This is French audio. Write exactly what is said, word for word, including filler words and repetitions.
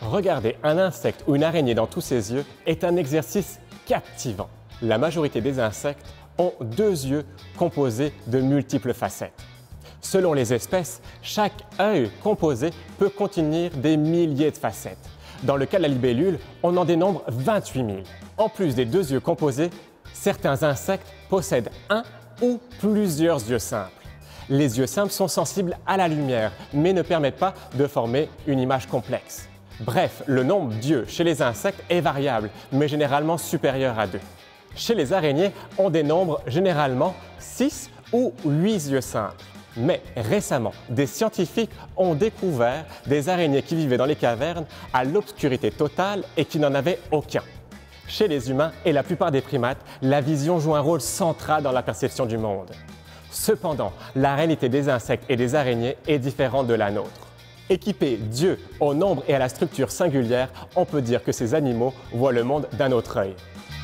Regarder un insecte ou une araignée dans tous ses yeux est un exercice captivant. La majorité des insectes ont deux yeux composés de multiples facettes. Selon les espèces, chaque œil composé peut contenir des milliers de facettes. Dans le cas de la libellule, on en dénombre vingt-huit mille. En plus des deux yeux composés, certains insectes possèdent un ou plusieurs yeux simples. Les yeux simples sont sensibles à la lumière, mais ne permettent pas de former une image complexe. Bref, le nombre d'yeux chez les insectes est variable, mais généralement supérieur à deux. Chez les araignées, on dénombre généralement six ou huit yeux simples. Mais récemment, des scientifiques ont découvert des araignées qui vivaient dans les cavernes à l'obscurité totale et qui n'en avaient aucun. Chez les humains et la plupart des primates, la vision joue un rôle central dans la perception du monde. Cependant, la réalité des insectes et des araignées est différente de la nôtre. Équipés d'yeux au nombre et à la structure singulière, on peut dire que ces animaux voient le monde d'un autre œil.